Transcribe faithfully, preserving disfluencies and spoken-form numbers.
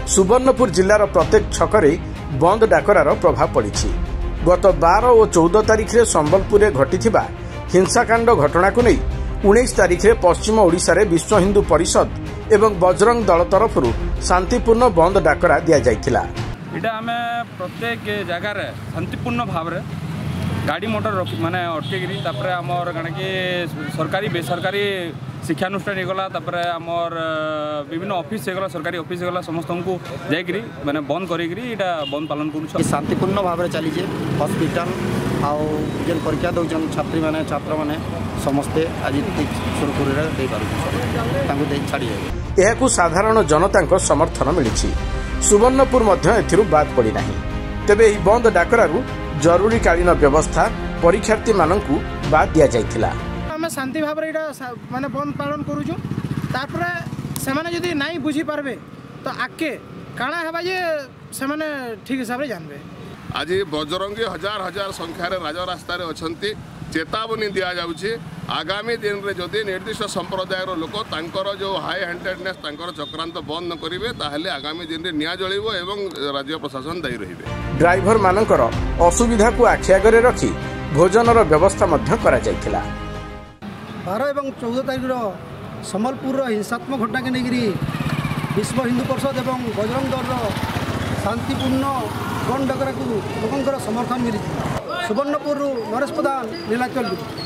सुवर्णपुर जिलार प्रत्येक छकरे बंद डाकरार प्रभाव पड़ी। गत बार और चौदह तारिख में संबलपुर में घटी हिंसाकांड घटना को नहीं उन्नीस तारिख में पश्चिम ओडिशा रे विश्व हिंदू परिषद एवं बजरंग दल तरफ शांतिपूर्ण बंद डाकरा दि जाइथिला। इटा आमे प्रत्येक जगह रे शांतिपूर्ण भाव रे गाड़ी मोटर माने अटकेगिरी तापरे हमर गण कि सरकारी बेसरकारी शिक्षानुष्ठान होगला तापरे हमर विभिन्न ऑफिस होगला सरकारी ऑफिस होगला समस्त को जाइकरी माने बंद करिकरी इटा बंद पालन करू। शांतिपूर्ण भाव रे चली जे हॉस्पिटल आउ जेन परीक्षा दउजन छात्री माने छात्र माने समस्ते आज सुरखुरी रे दे पारु तांको दे छाडी जाय। एहाकु साधारण जनता समर्थन मिली। सुवर्णपुर मध्य एथिरु बाद पड़ी नाही। तेबे एही बंद डाकरारु जरूरीकालीन व्यवस्था परीक्षार्थी मानकु बाद दिया जाइथिला। आमे शांति भाव रे माने बंद पालन करूछु तारपरे से माने जदी नाही बुझी पारबे तो आके काना हेबा जे से माने ठीक हिसाब रे जानबे। आज बजरंगी हजार हजार संख्यार राजरास्तार अच्छा चेतावनी दि जाऊँगी आगामी दिन में जदि निर्दिष्ट संप्रदायर लोक तांकर जो हाई हैंडेडनेस तांकर चक्रांत बंद न करेंगे ताहले आगामी दिन में निया जलिब एवं राज्य प्रशासन दायी रहिबे। ड्राइवर मानकर असुविधा को आखि आगे रखी भोजनर व्यवस्था मध्य करा जाइथिला। बारह एवं चौदह तारिख संबलपुर हिंसात्मक घटना के लेकिन विश्व हिंदू परिषद एवं बजरंग दल शांतिपूर्ण बंद डाकरा को लोकंर समर्थन मिली। सुवर्णपुर नरेश प्रधान नीलाचल।